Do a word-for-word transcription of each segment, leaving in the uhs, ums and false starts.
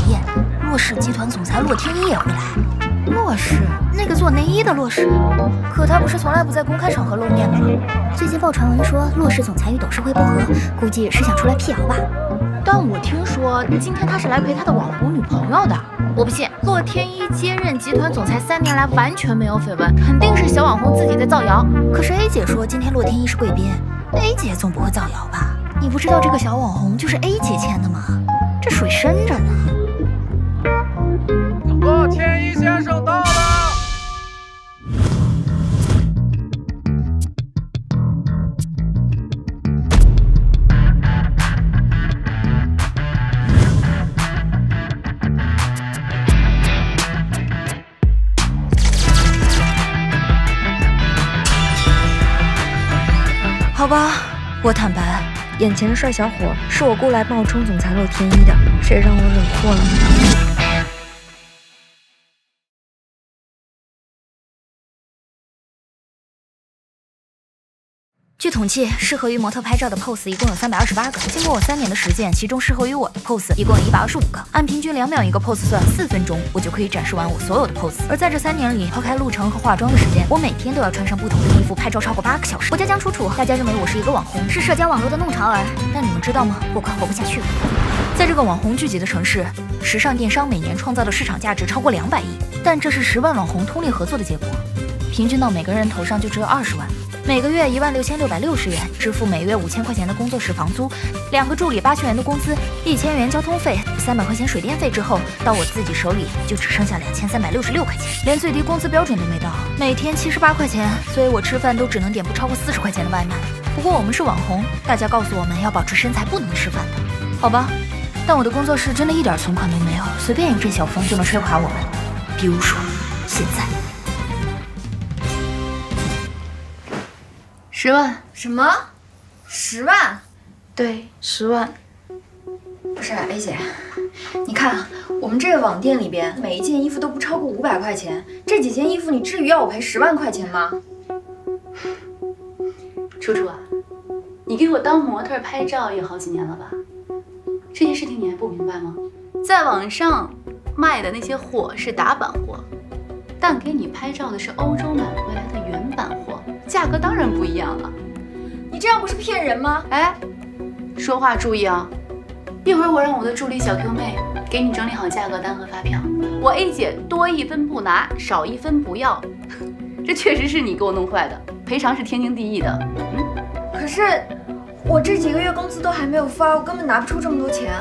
宴，洛氏集团总裁洛天依也会来。洛氏，那个做内衣的洛氏，可他不是从来不在公开场合露面吗？最近爆传闻说洛氏总裁与董事会不和，估计是想出来辟谣吧。但我听说今天他是来陪他的网红女朋友的。我不信，洛天依接任集团总裁三年来完全没有绯闻，肯定是小网红自己在造谣。可是 A 姐说今天洛天依是贵宾 ，A 姐总不会造谣吧？你不知道这个小网红就是 A 姐签的吗？这水深着呢。 洛天依先生到了。 好吧，我坦白， 眼前的帅小伙是我雇来冒充总裁洛天依的，谁让我惹祸了呢？ 据统计，适合于模特拍照的 pose 一共有三百二十八个。经过我三年的实践，其中适合于我的 pose 一共有一百二十五个。按平均两秒一个 pose 算，四分钟我就可以展示完我所有的 pose。而在这三年里，抛开路程和化妆的时间，我每天都要穿上不同的衣服拍照超过八个小时。我叫江楚楚，大家认为我是一个网红，是社交网络的弄潮儿。但你们知道吗？我快活不下去了。在这个网红聚集的城市，时尚电商每年创造的市场价值超过两百亿，但这是十万网红通力合作的结果，平均到每个人头上就只有二十万。每个月一万六千六百六十元，支付每月五千块钱的工作室房租，两个助理八千元的工资，一千元交通费，三百块钱水电费之后，到我自己手里就只剩下两千三百六十六块钱，连最低工资标准都没到，每天七十八块钱，所以我吃饭都只能点不超过四十块钱的外卖。不过我们是网红，大家告诉我们要保持身材，不能吃饭的，好吧？但我的工作室真的一点存款都没有，随便一阵小风就能吹垮我们，比如说现在。 十万？ 什么？十万？ 对，十万。 不是 A 姐，你看我们这个网店里边，每一件衣服都不超过五百块钱，这几件衣服你至于要我赔十万块钱吗？ 楚楚啊，你给我当模特拍照也好几年了吧？这件事情你还不明白吗？在网上卖的那些货是打版货，但给你拍照的是欧洲买回来的原版货。价格当然不一样了， 你这样不是骗人吗？ 哎，说话注意啊！一会儿我让我的助理小 Q 妹给你整理好价格单和发票。我 A 姐多一分不拿，少一分不要，这确实是你给我弄坏的，赔偿是天经地义的。嗯， 可是我这几个月工资都还没有发，我根本拿不出这么多钱。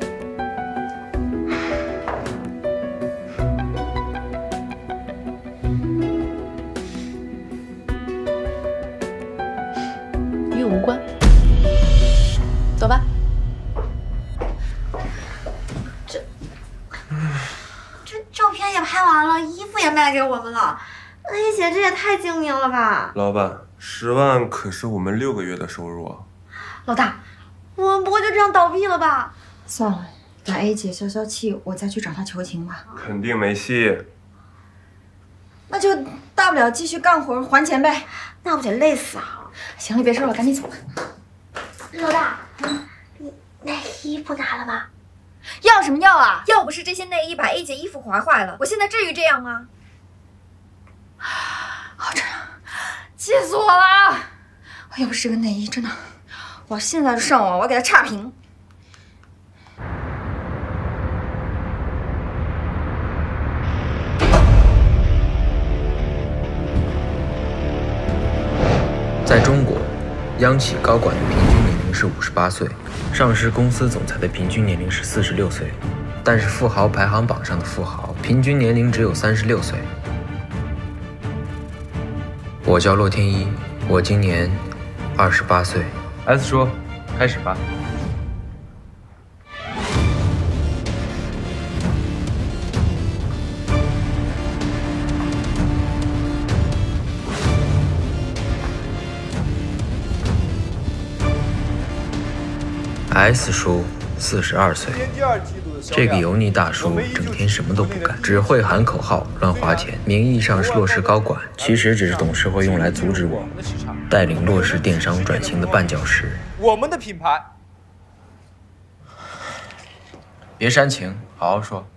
无关，走吧。 这这照片也拍完了，衣服也卖给我们了。A 姐，这也太精明了吧！ 老板，十万可是我们六个月的收入啊！ 老大，我们不会就这样倒闭了吧？ 算了，等 A 姐消消气，我再去找她求情吧。 肯定没戏。 那就大不了继续干活还钱呗。 那不得累死啊！ 行了，别说了，赶紧走吧。 老大，你内衣不拿了吗？要什么要啊？要不是这些内衣把 A 姐衣服划坏了，我现在至于这样吗？ 好沉啊！气死我了！要不是这个内衣，真的，我现在就上网，我要给它差评。 在中国，央企高管的平均年龄是五十八岁，上市公司总裁的平均年龄是四十六岁，但是富豪排行榜上的富豪平均年龄只有三十六岁。我叫洛天依，我今年二十八岁。 S 说，开始吧。 S 叔四十二岁，这个油腻大叔整天什么都不干，只会喊口号、乱花钱，名义上是洛氏高管，其实只是董事会用来阻止我带领洛氏电商转型的绊脚石。 我们的品牌别煽情，好好说。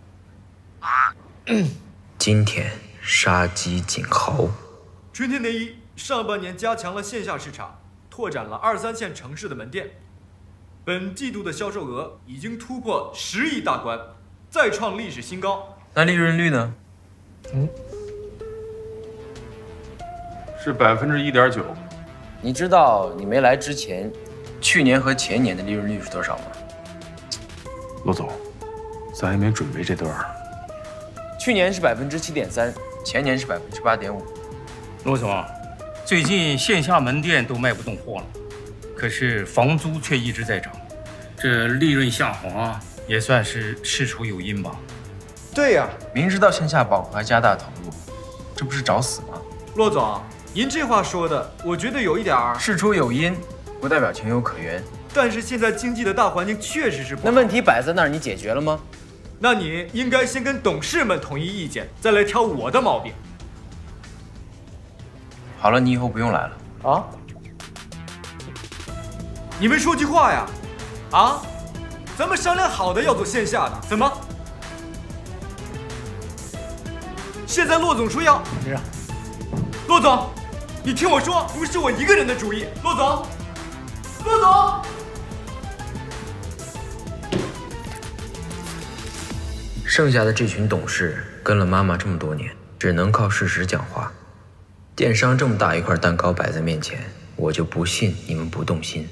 今天杀鸡儆猴。 春天内衣上半年加强了线下市场，拓展了二三线城市的门店。本季度的销售额已经突破十亿大关，再创历史新高。 那利润率呢？ 嗯，是百分之一点九。 你知道你没来之前，去年和前年的利润率是多少吗？ 罗总，咱也没准备这段儿。 去年是百分之七点三，前年是百分之八点五。 罗总，最近线下门店都卖不动货了，可是房租却一直在涨，这利润下滑也算是事出有因吧？ 对呀、啊， 明知道线下饱和还加大投入，这不是找死吗？ 骆总，您这话说的，我觉得有一点儿事出有因，不代表情有可原。 但是现在经济的大环境确实是不好。 那问题摆在那儿，你解决了吗？ 那你应该先跟董事们统一意见，再来挑我的毛病。 好了，你以后不用来了。 啊？你们说句话呀！啊？咱们商量好的要做线下的，怎么？现在骆总说要…… 是啊。 骆总，你听我说，不是我一个人的主意。骆总，骆总。 剩下的这群董事跟了妈妈这么多年，只能靠事实讲话。电商这么大一块蛋糕摆在面前，我就不信你们不动心。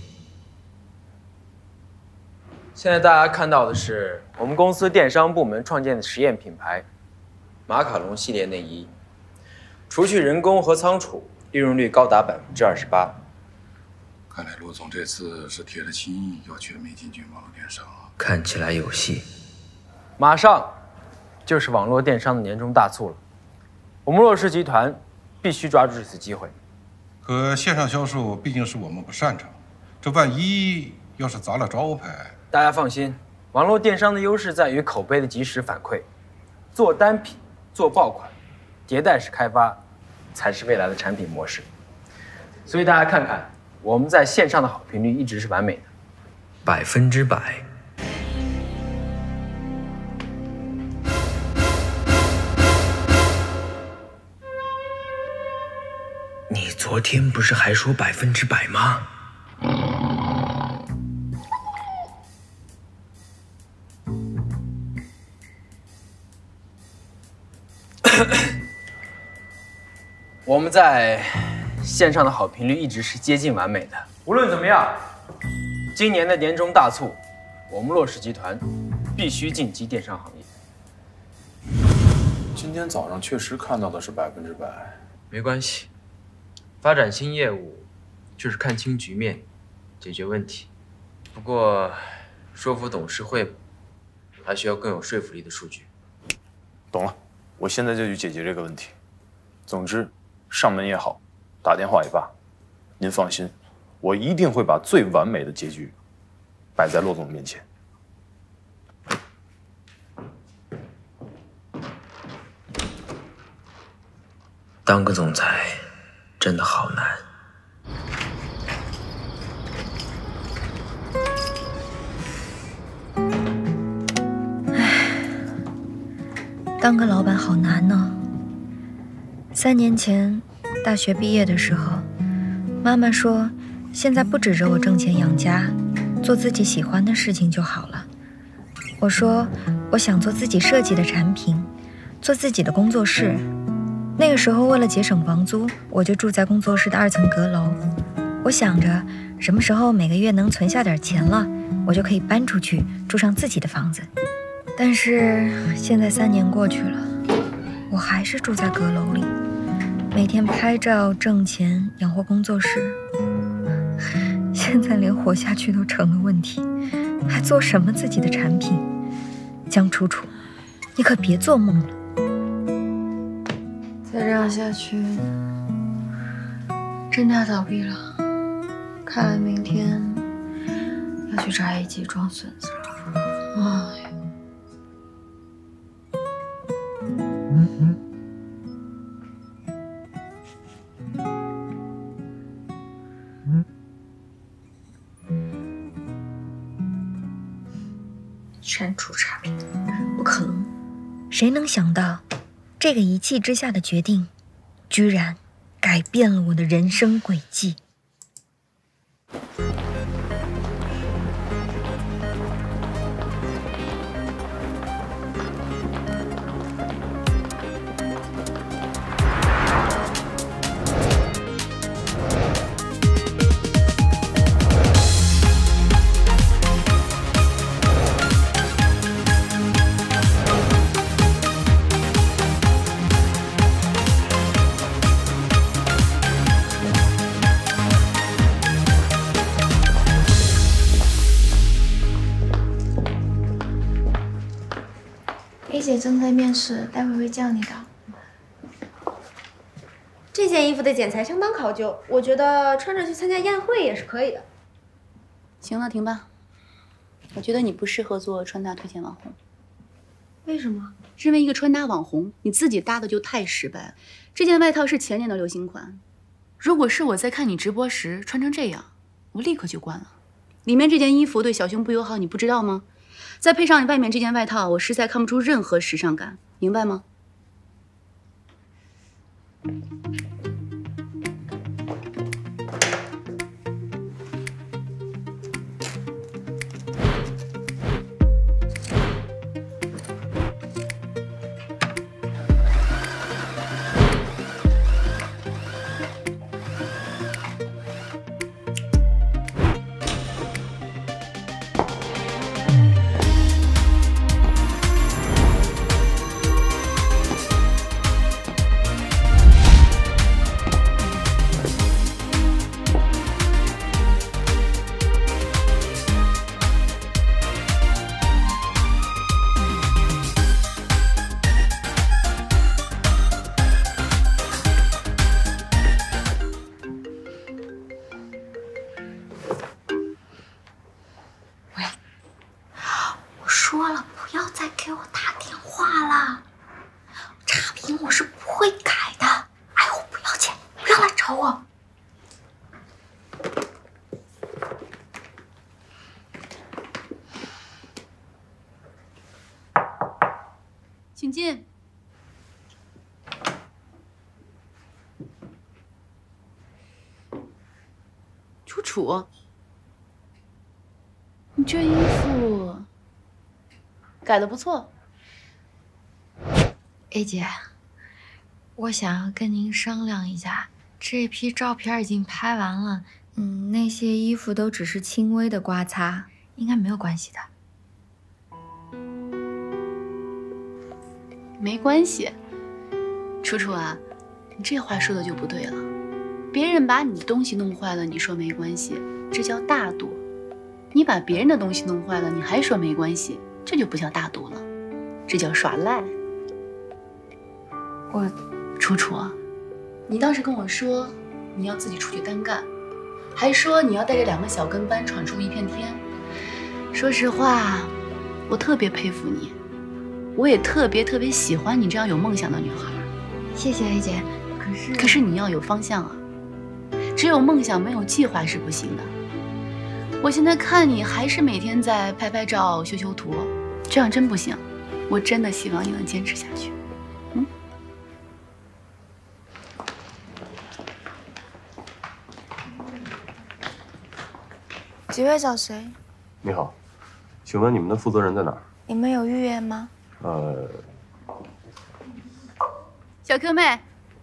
现在大家看到的是我们公司电商部门创建的实验品牌——马卡龙系列内衣，除去人工和仓储，利润率高达百分之二十八。 看来陆总这次是铁了心意要全面进军网络电商啊！ 看起来有戏。马上就是网络电商的年终大促了，我们骆氏集团必须抓住这次机会。 可线上销售毕竟是我们不擅长，这万一要是砸了招牌…… 大家放心，网络电商的优势在于口碑的及时反馈，做单品、做爆款、迭代式开发，才是未来的产品模式。所以大家看看，我们在线上的好评率一直是完美的，百分之百。你昨天不是还说百分之百吗？我们在线上的好评率一直是接近完美的。无论怎么样，今年的年终大促，我们骆氏集团必须晋级电商行业。 今天早上确实看到的是百分之百。 没关系。发展新业务，就是看清局面，解决问题。不过，说服董事会还需要更有说服力的数据。 懂了，我现在就去解决这个问题。总之，上门也好，打电话也罢，您放心，我一定会把最完美的结局摆在骆总面前。 当个总裁真的好难。 唉，当个老板好难呢。三年前大学毕业的时候，妈妈说，现在不指着我挣钱养家，做自己喜欢的事情就好了。我说，我想做自己设计的产品，做自己的工作室。那个时候为了节省房租，我就住在工作室的二层阁楼。我想着什么时候每个月能存下点钱了，我就可以搬出去住上自己的房子。但是现在三年过去了，我还是住在阁楼里，每天拍照挣钱养活工作室。现在连活下去都成了问题，还做什么自己的产品？江楚楚，你可别做梦了。再这样下去，真的要倒闭了。看来明天要去扎一剂装孙子了。哎呀，嗯嗯。 删除差评，不可能。 谁能想到，这个一气之下的决定，居然改变了我的人生轨迹。 A 姐正在面试，待会会叫你的。这件衣服的剪裁相当考究，我觉得穿着去参加宴会也是可以的。 行了，停吧。我觉得你不适合做穿搭推荐网红。 为什么？ 身为一个穿搭网红，你自己搭的就太失败了。这件外套是前年的流行款，如果是我在看你直播时穿成这样，我立刻就关了。里面这件衣服对小胸不友好，你不知道吗？再配上你外面这件外套，我实在看不出任何时尚感，明白吗？ 说了不要再给我打电话了，差评我是不会改的。哎，我不要钱，不要来找我。 请进。楚楚，你这衣服改的不错。 A 姐，我想要跟您商量一下，这批照片已经拍完了，嗯，那些衣服都只是轻微的刮擦，应该没有关系的。 没关系，楚楚啊，你这话说的就不对了。别人把你的东西弄坏了，你说没关系，这叫大度；你把别人的东西弄坏了，你还说没关系，这就不叫大度了，这叫耍赖。 我， 楚楚，你当时跟我说你要自己出去单干，还说你要带着两个小跟班闯出一片天。说实话，我特别佩服你，我也特别特别喜欢你这样有梦想的女孩。 谢谢 A 姐，可是可是你要有方向啊，只有梦想没有计划是不行的。我现在看你还是每天在拍拍照、修修图，这样真不行。我真的希望你能坚持下去。嗯。 几位找谁？ 你好，请问你们的负责人在哪儿？ 你们有预约吗？ 呃， 小 Q 妹，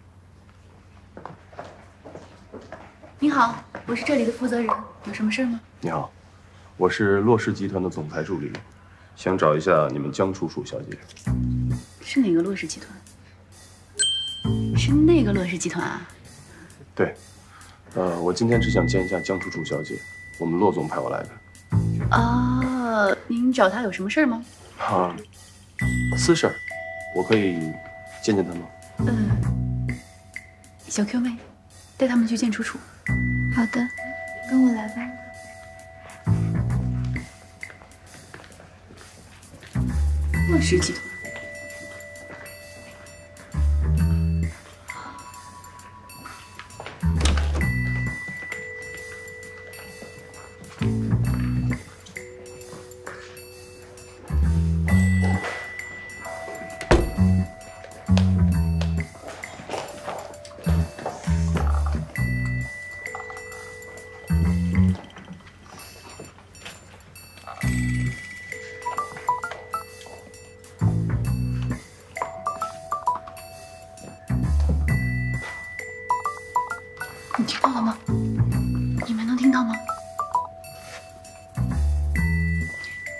你好，我是这里的负责人，有什么事吗？ 你好，我是洛氏集团的总裁助理，想找一下你们江楚楚小姐。 是哪个洛氏集团？是那个洛氏集团啊？ 对，呃，我今天只想见一下江楚楚小姐，我们洛总派我来的。 哦，您找她有什么事吗？ 啊，私事儿，我可以见见她吗？ 嗯，小 Q 妹，带他们去见楚楚。 好的，跟我来吧。 洛氏集团。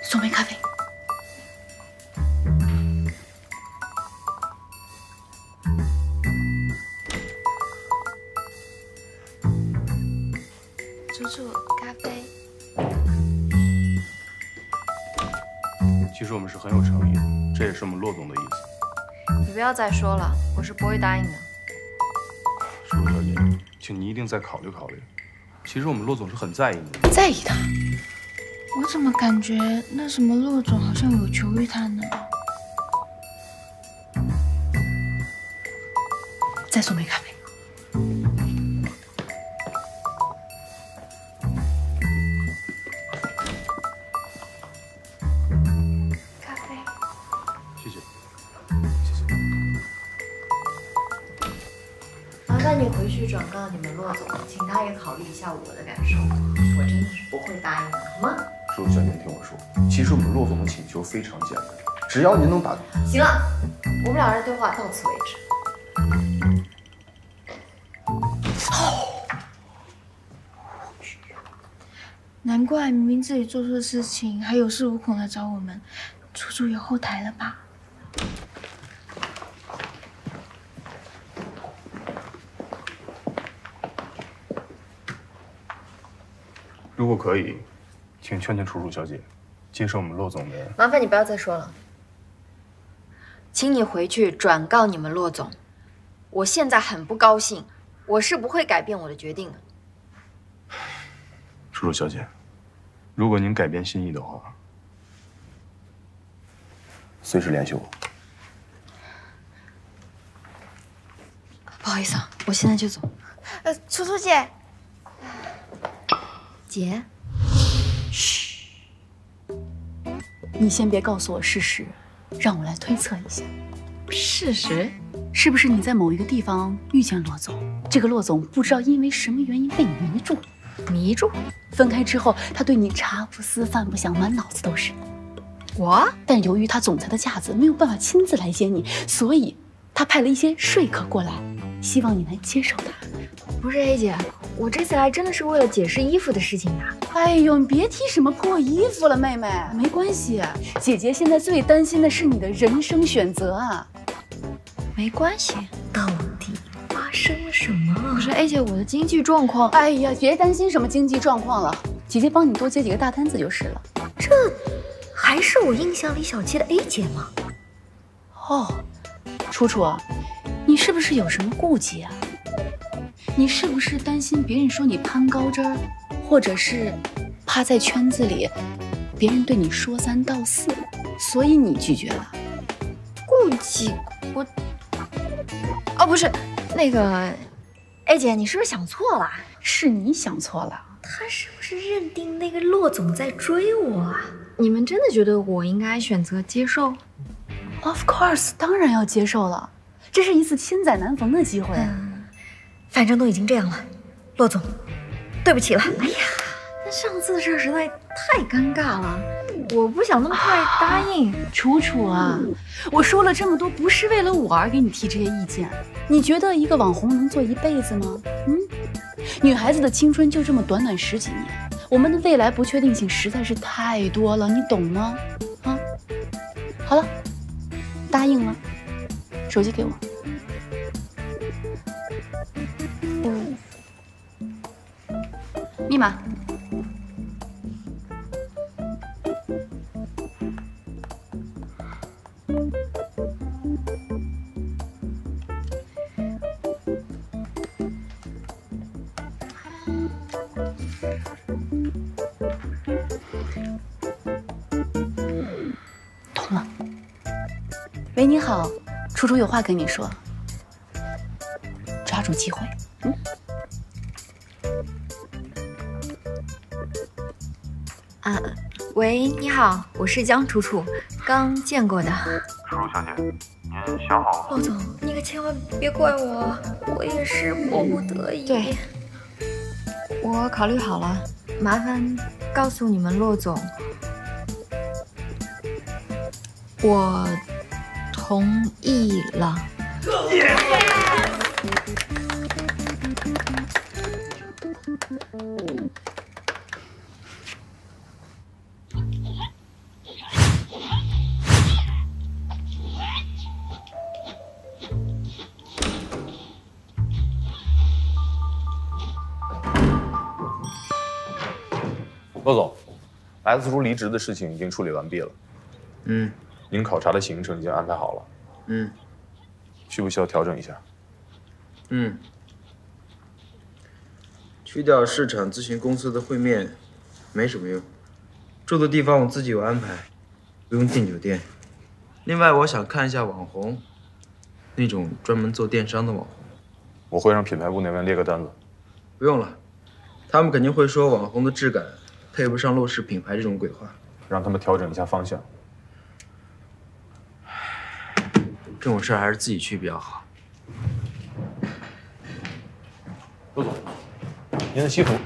送杯咖啡。 楚楚，咖啡。 其实我们是很有诚意的，这也是我们骆总的意思。 你不要再说了，我是不会答应的。 舒舒小姐，请你一定再考虑考虑。其实我们骆总是很在意你的。 在意他？ 我怎么感觉那什么骆总好像有求于他呢？ 再送杯咖啡。 咖啡。 谢谢，谢谢。 麻烦你回去转告你们骆总，请他也考虑一下我的感受。我真的是不会答应的，好吗？ 舒舒小姐，听我说，其实我们骆总的请求非常简单，只要您能打。 行了，我们两人对话到此为止。 难怪明明自己做错事情，还有恃无恐来找我们。楚楚有后台了吧？ 如果可以，请劝劝楚楚小姐，接受我们骆总的。 麻烦你不要再说了，请你回去转告你们骆总，我现在很不高兴，我是不会改变我的决定的。 楚楚小姐，如果您改变心意的话，随时联系我。 不好意思啊，我现在就走。 呃，楚楚姐， 姐，嘘，你先别告诉我事实，让我来推测一下。事实是不是你在某一个地方遇见骆总？这个骆总不知道因为什么原因被你迷住，迷住。分开之后，他对你茶不思饭不想，满脑子都是我。但由于他总裁的架子，没有办法亲自来接你，所以他派了一些说客过来，希望你来接受他。 不是 A 姐，我这次来真的是为了解释衣服的事情呀。 哎呦，你别提什么破衣服了，妹妹，没关系。姐姐现在最担心的是你的人生选择啊。 没关系，到底发生了什么？ 可是 A 姐，我的经济状况…… 哎呀，别担心什么经济状况了，姐姐帮你多接几个大单子就是了。 这还是我印象里小气的 A 姐吗？ 哦，楚楚，你是不是有什么顾忌啊？你是不是担心别人说你攀高枝儿，或者是怕在圈子里别人对你说三道四，所以你拒绝了？ 顾忌？我……哦，不是，那个 A 姐，你是不是想错了？ 是你想错了。 他是不是认定那个骆总在追我啊？你们真的觉得我应该选择接受 ？Of course， 当然要接受了，这是一次千载难逢的机会。 嗯反正都已经这样了，骆总，对不起了。哎呀，那上次的事实在太尴尬了，我不想那么快答应。 楚楚啊，我说了这么多，不是为了我而给你提这些意见。你觉得一个网红能做一辈子吗？嗯，女孩子的青春就这么短短十几年，我们的未来不确定性实在是太多了，你懂吗？啊，好了，答应了，手机给我。密码。通了。喂，你好，楚楚有话跟你说，抓住机会，嗯。 啊，喂，你好，我是江楚楚，刚见过的。 楚楚小姐，您想好了？ 骆总，你可千万别怪我，我也是迫不得已。对，我考虑好了，麻烦告诉你们骆总，我同意了。 骆总 ，S 叔离职的事情已经处理完毕了。 嗯， 您考察的行程已经安排好了。 嗯， 需不需要调整一下？ 嗯，去掉市场咨询公司的会面，没什么用。住的地方我自己有安排，不用订酒店。另外，我想看一下网红，那种专门做电商的网红。 我会让品牌部那边列个单子。 不用了，他们肯定会说网红的质感配不上洛氏品牌这种鬼话。 让他们调整一下方向。 这种事儿还是自己去比较好。 陆总，您的西服。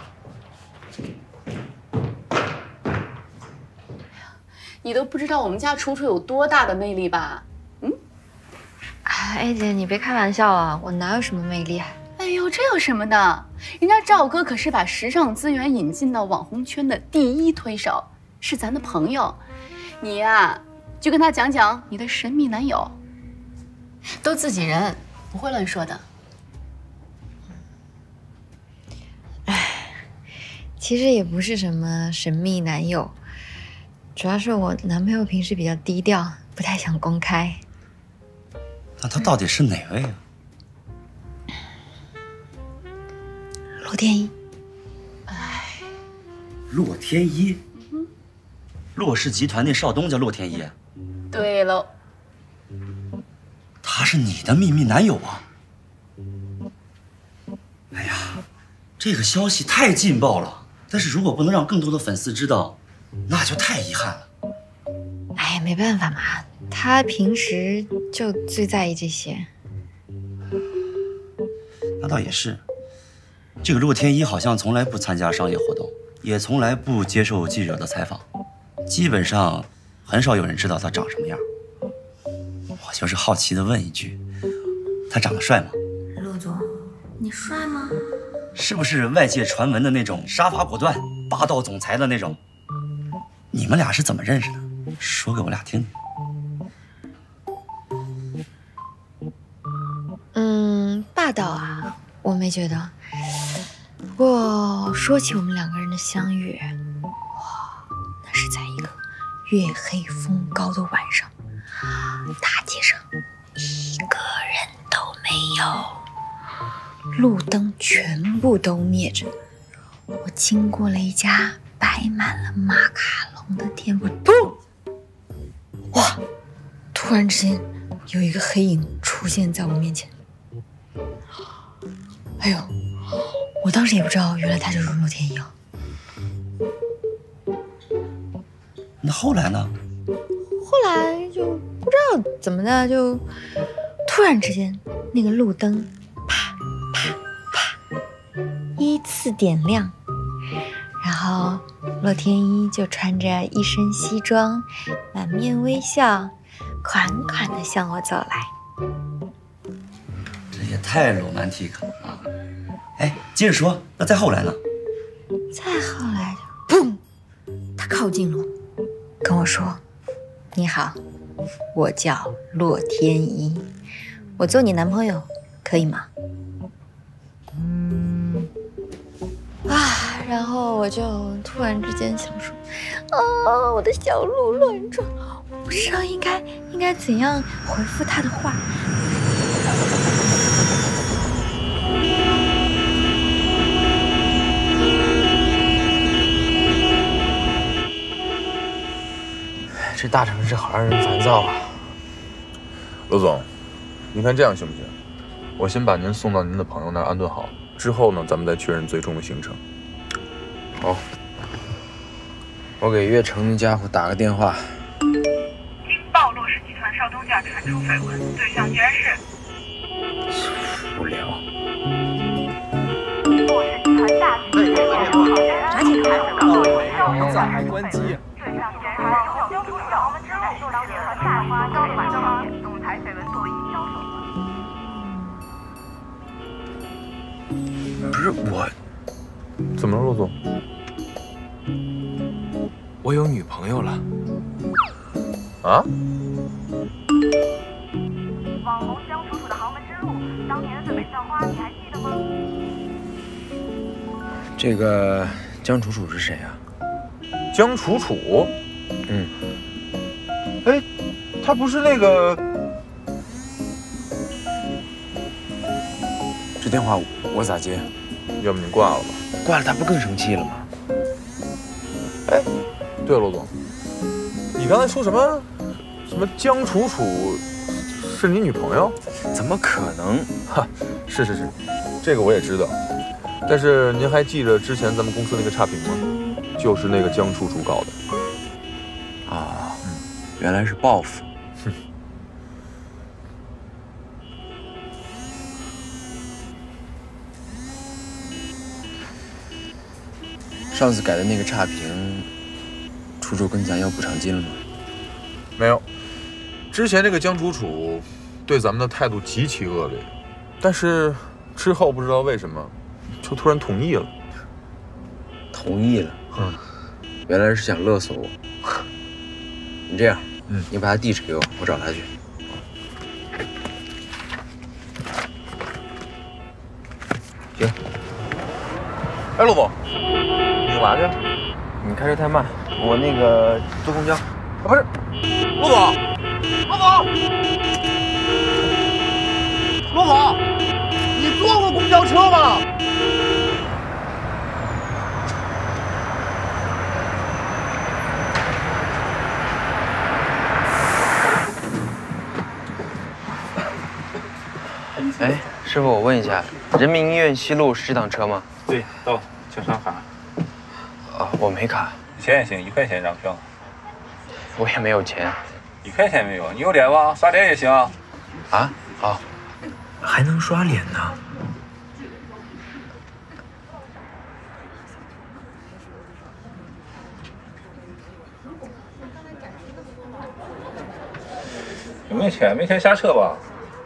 你都不知道我们家楚楚有多大的魅力吧？嗯？ 哎，A姐，你别开玩笑啊，我哪有什么魅力啊？ 哎呦，这有什么的？人家赵哥可是把时尚资源引进到网红圈的第一推手，是咱的朋友。你呀，就跟他讲讲你的神秘男友。都自己人，不会乱说的。 哎，其实也不是什么神秘男友，主要是我男朋友平时比较低调，不太想公开。 那他到底是哪位啊？ 洛天依。 哎，洛天依，嗯、洛氏集团那少东家洛天依。 对喽。 他是你的秘密男友啊！哎呀，这个消息太劲爆了，但是如果不能让更多的粉丝知道，那就太遗憾了。 哎，没办法嘛，他平时就最在意这些。 那倒也是，这个洛天依好像从来不参加商业活动，也从来不接受记者的采访，基本上很少有人知道他长什么样。我就是好奇的问一句，他长得帅吗？ 陆总，你帅吗？ 是不是外界传闻的那种杀伐果断、霸道总裁的那种？你们俩是怎么认识的？说给我俩听听。 嗯，霸道啊，我没觉得。不过说起我们两个人的相遇，哇，那是在一个月黑风高的晚上。大街上一个人都没有，路灯全部都灭着。我经过了一家摆满了马卡龙的店铺，砰！哇！突然之间有一个黑影出现在我面前。哎呦！我当时也不知道，原来他就是洛天依啊。 那后来呢？ 后来就不知道怎么的，就突然之间，那个路灯啪啪啪依次点亮，然后洛天依就穿着一身西装，满面微笑，款款地向我走来。 这也太 romantic 了啊！哎，接着说，那再后来呢？ 再后来就砰，他靠近了我，跟我说。你好，我叫洛天依，我做你男朋友，可以吗？嗯，啊，然后我就突然之间想说，啊，我的小鹿乱撞，我不知道应该应该怎样回复他的话。 这大城市好让人烦躁啊！ 罗总，您看这样行不行？我先把您送到您的朋友那儿安顿好，之后呢，咱们再确认最终的行程。 好，我给岳成那家伙打个电话。 经报洛氏集团少东家传出绯闻，对象居然是…… 无聊。 洛氏集团大型电商好人， 啥情况？你咋还关机？ 对象居然是交出小豪门之路，当年和大花高的晚上，总裁绯闻作为营销手不是我， 怎么了，陆总？ 我有女朋友了。 啊？ 网红江楚楚的豪门之路，当年的最美校花，你还记得吗？ 这个江楚楚是谁啊？ 江楚楚， 嗯， 哎，他不是那个…… 这电话我咋接？ 要不你挂了吧？ 挂了他不更生气了吗？ 哎，对了，罗总，你刚才说什么？什么江楚楚是你女朋友？ 怎么可能？ 哈，是是是，这个我也知道。但是您还记着之前咱们公司那个差评吗？就是那个江楚楚搞的。 啊，嗯，原来是报复。 哼。 上次改的那个差评，楚楚跟咱要补偿金了吗？ 没有。之前这个江楚楚对咱们的态度极其恶劣，但是之后不知道为什么，就突然同意了。 同意了？嗯，原来是想勒索我。你这样，嗯，你把他地址给我，我找他去。行。 哎，陆总，你干嘛去？ 你开车太慢，我那个坐公交。啊， 不是，陆总，陆总，陆总，你坐过公交车吗？ 哎，师傅，我问一下，人民医院西路是这趟车吗？ 对，到，请刷卡。 啊，我没卡。 钱也行，一块钱一张票。 我也没有钱。 一块钱没有，你有脸吗？刷脸也行。 啊？好。还能刷脸呢？ 有没有钱？没钱下车吧。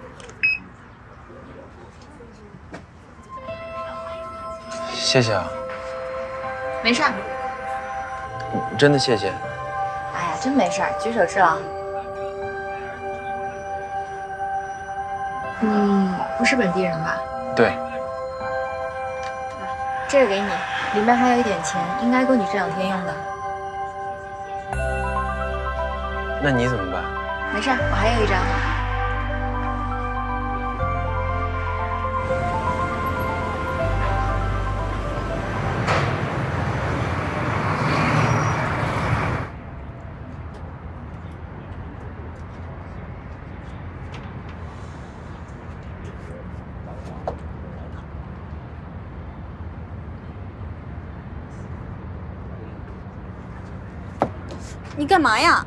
谢谢啊。 没事儿。 真的谢谢。 哎呀，真没事儿，举手之劳。你不是本地人吧？ 对。 这个给你，里面还有一点钱，应该够你这两天用的。 那你怎么办？ 没事儿，我还有一张。 你干嘛呀？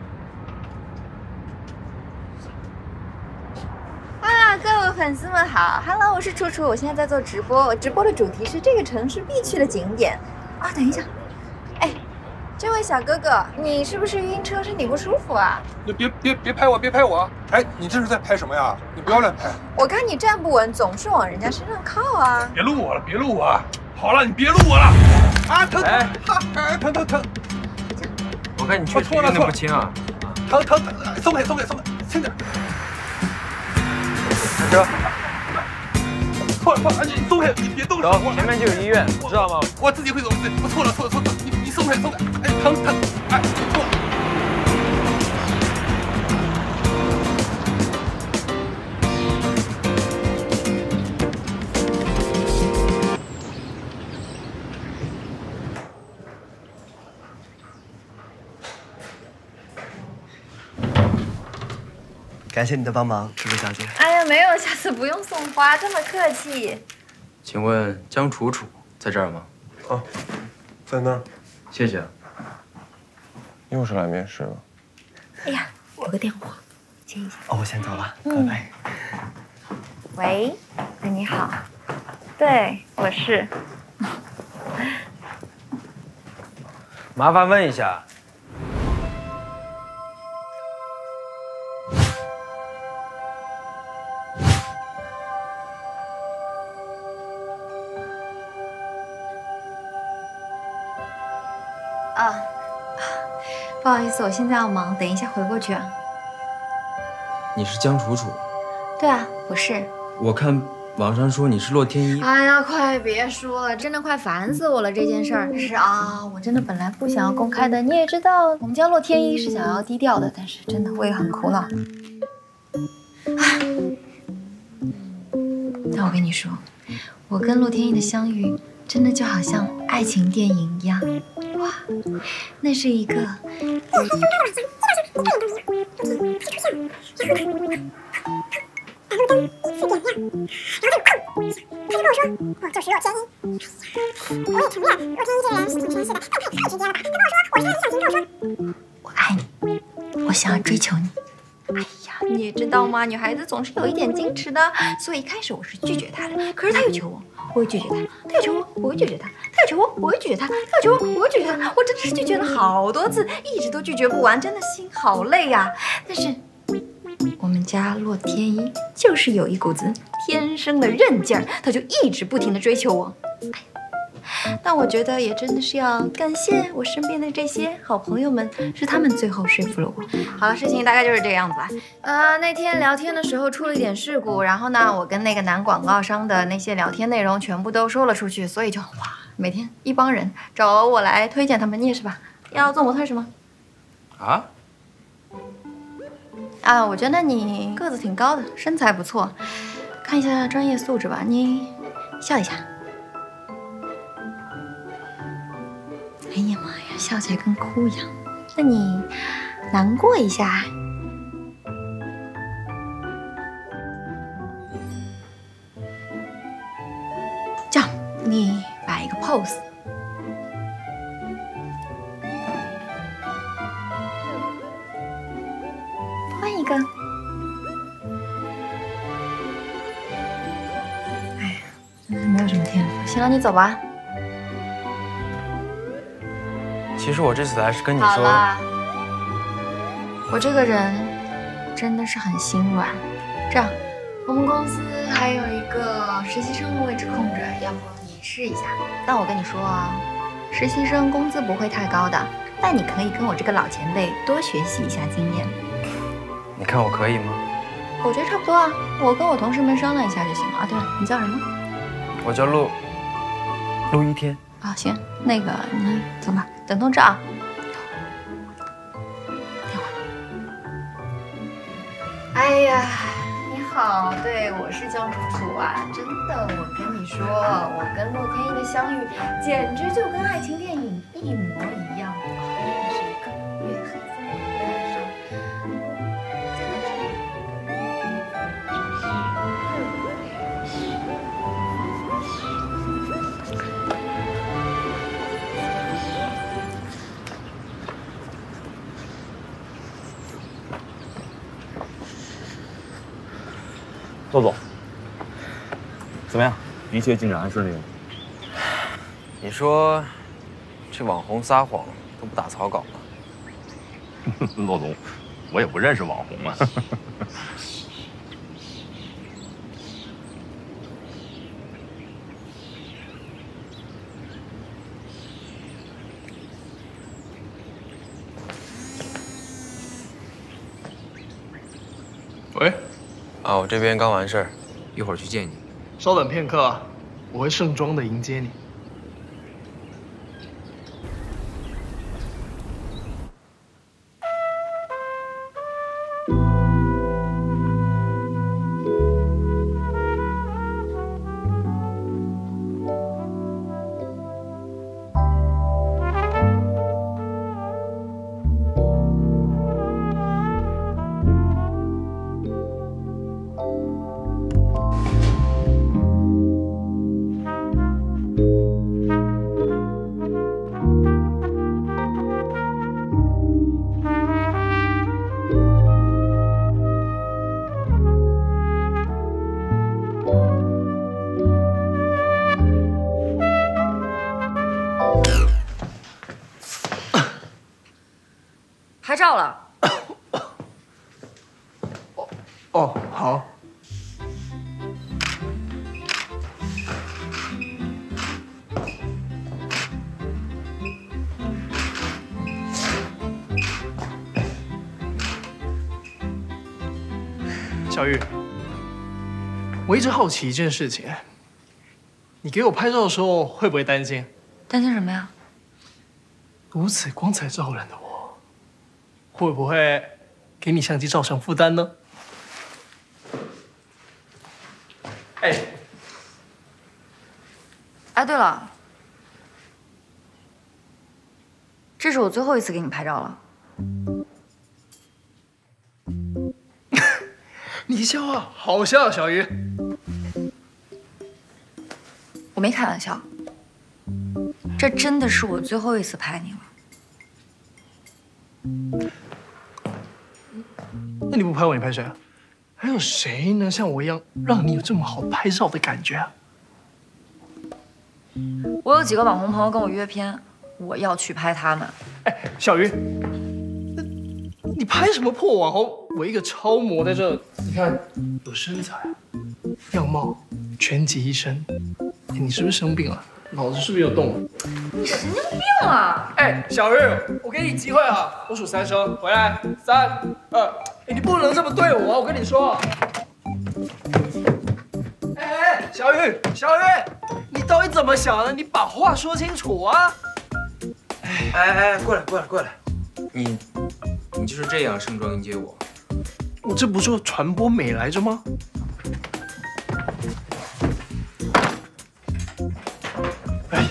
啊，各位粉丝们好 ，Hello， 我是楚楚，我现在在做直播，我直播的主题是这个城市必去的景点。啊，等一下，哎，这位小哥哥，你是不是晕车，身体不舒服啊？ 你别别别拍我，别拍我！哎，你这是在拍什么呀？你不要乱拍！ 我看你站不稳，总是往人家身上靠啊！ 别录我了，别录我！好了，你别录我了！啊，疼！哎，哎，疼疼疼！ 我看你确实晕得不轻啊！ 疼疼疼！松开松开松开，轻点！ 开车！ 错了错了，你松开，你别动手！ 走，前面就有医院，知道吗？ 我自己会走，我错了错了错了，你你松开松开！哎，疼疼！哎，错了。 感谢你的帮忙，楚楚小姐。 哎呀，没有，下次不用送花，这么客气。 请问江楚楚在这儿吗？ 哦，在那儿。 谢谢。 又是来面试了。 哎呀，有个电话，接一下。 哦，我先走了， 嗯、 拜拜。 喂，哎，你好。对，我是。 麻烦问一下。 啊，不好意思，我现在要忙，等一下回过去啊。 你是江楚楚？ 对啊，我是。 我看网上说你是洛天依。 哎呀，快别说了，真的快烦死我了这件事儿。是啊，我真的本来不想要公开的，你也知道，我们家洛天依是想要低调的，但是真的我也很苦恼。唉，但我跟你说，我跟洛天依的相遇，真的就好像爱情电影一样。哇，那是一个。 他就跟我说，我就是洛天依。我也承认，洛天依这个人是挺绅士的，但太直接了吧？他跟我说，我是他的相亲，跟我说， 我爱你，我想要追求你。哎呀，你也知道嘛，女孩子总是有一点矜持的，所以一开始我是拒绝他的。可是他又求我，我会拒绝他；他又求我，我会拒绝他；他又求我，我会拒绝他；他又求我，我会拒绝他。我真的是拒绝了好多次，一直都拒绝不完，真的心好累呀、啊。但是。 我们家洛天依就是有一股子天生的韧劲儿，他就一直不停的追求我。哎，但我觉得也真的是要感谢我身边的这些好朋友们，是他们最后说服了我。好了，事情大概就是这个样子吧。呃，那天聊天的时候出了一点事故，然后呢，我跟那个男广告商的那些聊天内容全部都说了出去，所以就哇，每天一帮人找我来推荐他们。你也是吧？要做模特是吗？ 啊？ 啊，我觉得你个子挺高的，身材不错，看一下专业素质吧。你笑一下。哎呀妈呀，笑起来跟哭一样。那你难过一下。这样，你摆一个 pose。 换一个。哎呀，真是没有什么天赋。行了，你走吧。 其实我这次来是跟你说， 好啦，我这个人真的是很心软。这样，我们公司还有一个实习生的位置空着，要不你试一下？但我跟你说啊，实习生工资不会太高的，但你可以跟我这个老前辈多学习一下经验。 你看我可以吗？ 我觉得差不多啊，我跟我同事们商量一下就行了啊。对了，你叫什么？ 我叫陆陆一天。 啊，行，那个你走吧，等通知啊。电话。哎呀，你好，对，我是江楚楚啊，真的，我跟你说，我跟洛天依的相遇，简直就跟爱情电影一模一样。 骆总，怎么样？一切进展还顺利吗？ 你说，这网红撒谎都不打草稿吗？ 骆总，我也不认识网红啊。 喂。 啊，我这边刚完事儿，一会儿去见你。 稍等片刻，我会盛装的迎接你。 拍照了。 哦哦，好。小玉， 我一直好奇一件事情，你给我拍照的时候会不会担心？ 担心什么呀？ 如此光彩照人的我，会不会给你相机造成负担呢？哎， 哎，对了，这是我最后一次给你拍照了。 你笑啊，好笑，小鱼。 我没开玩笑，这真的是我最后一次拍你了。 那你不拍我，你拍谁啊？还有谁能像我一样让你有这么好拍照的感觉啊？ 我有几个网红朋友跟我约片，我要去拍他们。 哎，小鱼，你拍什么破网红？我一个超模在这，你看有身材、样貌、全集一身。哎，你是不是生病了？脑子是不是有洞？ 你神经病啊！ 哎，小鱼，我给你机会啊！我数三声，回来，三二，哎，你不能这么对我啊！我跟你说。哎哎，小鱼，小鱼，你到底怎么想的？你把话说清楚啊！ 哎哎哎，过来过来过来，你你就是这样盛装迎接我？ 我这不是传播美来着吗？哎，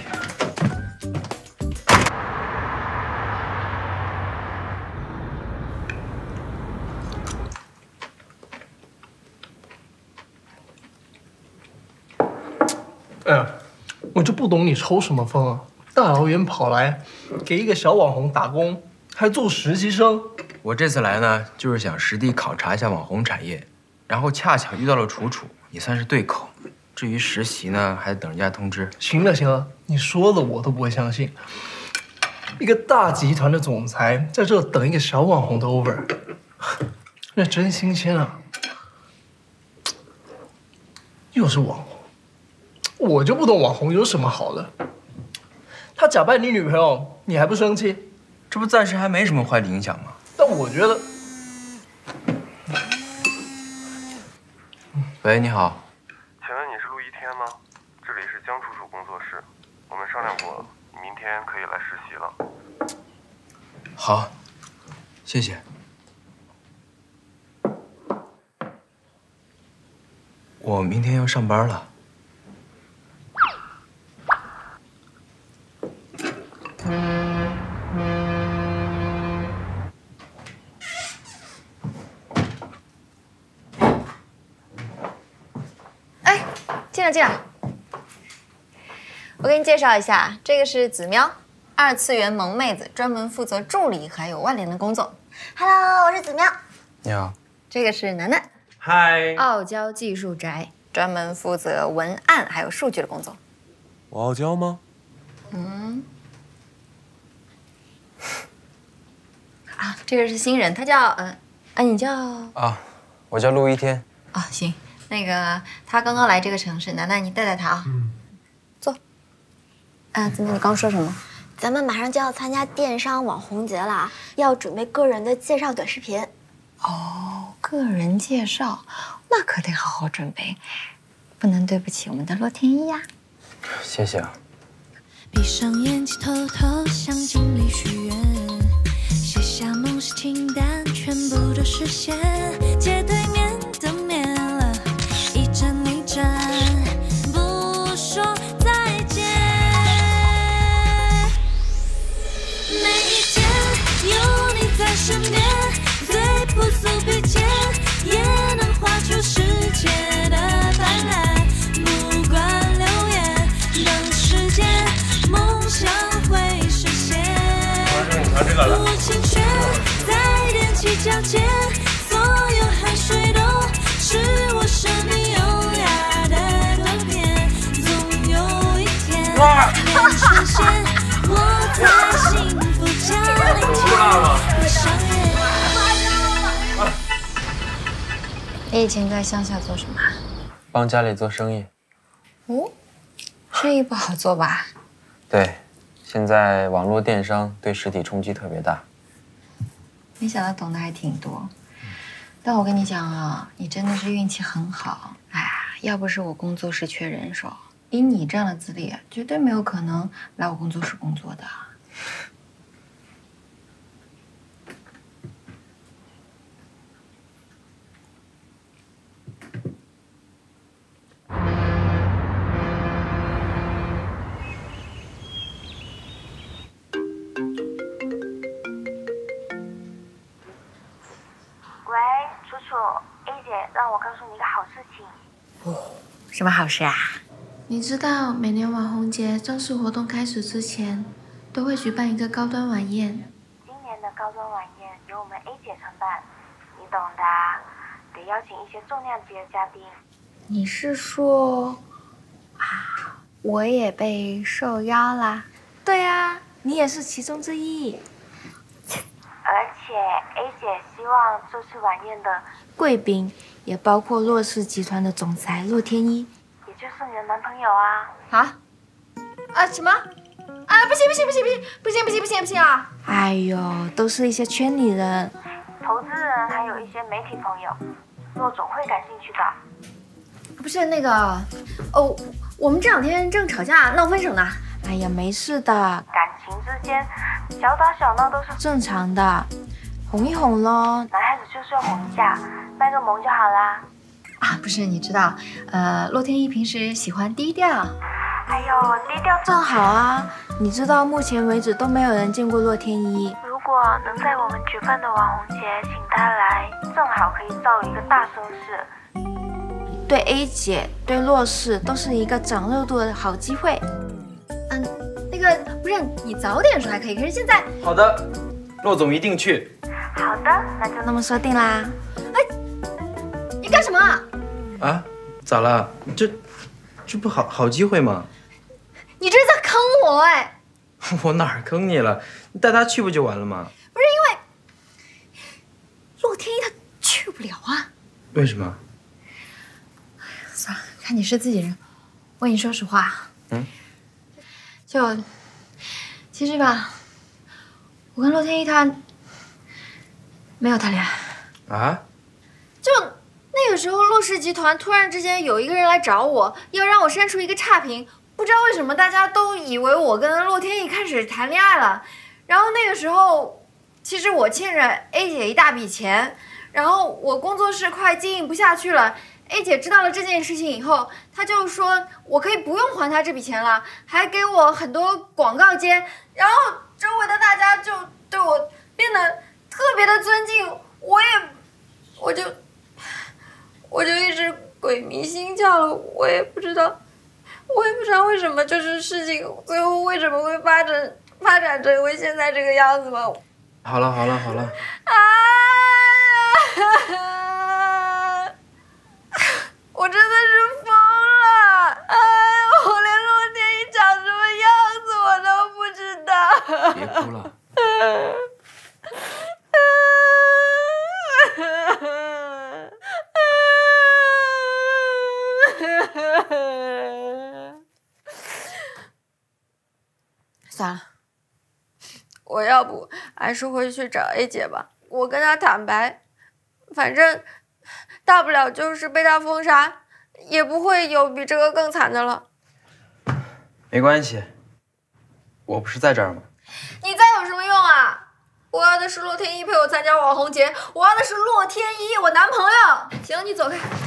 哎呀，我就不懂你抽什么风啊！大老远跑来，给一个小网红打工，还做实习生。 我这次来呢，就是想实地考察一下网红产业，然后恰巧遇到了楚楚，也算是对口。至于实习呢，还得等人家通知。 行了行了，你说的我都不会相信。一个大集团的总裁在这等一个小网红的 over， 那真新鲜啊！又是网红，我就不懂网红有什么好的。他假扮你女朋友，你还不生气？ 这不暂时还没什么坏的影响吗？ 但我觉得， 喂，你好。 请问你是陆一天吗？这里是江楚楚工作室，我们商量过，你明天可以来实习了。 好，谢谢。我明天要上班了。 进来进来，我给你介绍一下，这个是子喵，二次元萌妹子，专门负责助理还有外联的工作。Hello， 我是子喵。 你好。 这个是楠楠。 嗨。 傲娇技术宅，专门负责文案还有数据的工作。 我傲娇吗？ 嗯。啊，这个是新人，他叫嗯，啊，你叫啊，我叫陆一天。 啊，行。那个他刚刚来这个城市，楠楠你带带他啊。嗯。坐。啊，子楠，你刚说什么？ 咱们马上就要参加电商网红节了，要准备个人的介绍短视频。 哦，个人介绍，那可得好好准备，不能对不起我们的洛天依呀。 谢谢啊。 闭上眼睛，偷偷向经理许愿，写下梦想清单，全部都实现。街对面的面了，一站一站，不说再见。每一天有你在身边，最朴素笔尖也能画出世界的斑斓。不管流言，等时间，梦想会实现。无情却在踮起脚尖，所有汗水都是我生命优雅的短片。总有一天能实现，我在幸福降临前会上演。 你以前在乡下做什么？ 帮家里做生意。 哦，生意不好做吧？ 对，现在网络电商对实体冲击特别大。 没想到懂得还挺多。但我跟你讲啊，你真的是运气很好。哎呀， 要不是我工作室缺人手，以你这样的资历，绝对没有可能来我工作室工作的。 喂，楚楚 ，A 姐让我告诉你一个好事情。 哦，什么好事啊？ 你知道每年网红节正式活动开始之前，都会举办一个高端晚宴。 今年的高端晚宴由我们 A 姐承办，你懂的啊，得邀请一些重量级的嘉宾。 你是说，啊，我也被受邀啦？对啊，你也是其中之一。 而且 A 姐希望这次晚宴的贵宾也包括洛氏集团的总裁洛天依， 也就是你的男朋友啊。 啊？啊什么？啊不行不行不行不行不行不行不行不行啊！ 哎呦，都是一些圈里人， 投资人还有一些媒体朋友，洛总会感兴趣的。 不是那个，哦，我们这两天正吵架闹分手呢。 哎呀，没事的， 感情之间小打小闹都是正常的，哄一哄咯。 男孩子就是要哄一下，卖个萌就好啦。 啊，不是，你知道，呃，洛天依平时喜欢低调。 哎呦，低调正好啊！你知道，目前为止都没有人见过洛天依。 如果能在我们举办的网红节请她来，正好可以造一个大声势。 对 A 姐、对洛氏都是一个涨热度的好机会。 嗯，那个不是你早点说还可以，可是现在…… 好的，洛总一定去。 好的，那就那么说定啦。 哎，你干什么？ 啊？咋了？这这不好好机会吗？ 你这是在坑我哎！ 我哪儿坑你了？你带他去不就完了吗？ 不是因为洛天依她去不了啊。 为什么？ 算了，看你是自己人，我跟你说实话， 嗯， 就其实吧，我跟洛天依她没有谈恋爱啊。 就那个时候，洛氏集团突然之间有一个人来找我，要让我删除一个差评。不知道为什么大家都以为我跟洛天依开始谈恋爱了。然后那个时候，其实我欠着 A 姐一大笔钱，然后我工作室快经营不下去了。A 姐知道了这件事情以后，她就说我可以不用还她这笔钱了，还给我很多广告接。然后周围的大家就对我变得特别的尊敬，我也我就。我就一直鬼迷心窍了，我也不知道，我也不知道为什么，就是事情最后为什么会发展发展成为现在这个样子嘛。 好了好了好了。 啊！我真的是疯了！哎，我连洛天依长什么样子我都不知道。 别哭了。 算了，我要不还是回去找 A 姐吧。我跟她坦白，反正大不了就是被她封杀，也不会有比这个更惨的了。 没关系，我不是在这儿吗？ 你再有什么用啊？我要的是洛天依陪我参加网红节，我要的是洛天依，我男朋友。行，你走开。